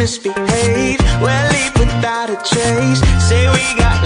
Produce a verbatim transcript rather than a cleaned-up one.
misbehave. We'll leave without a trace. Say we got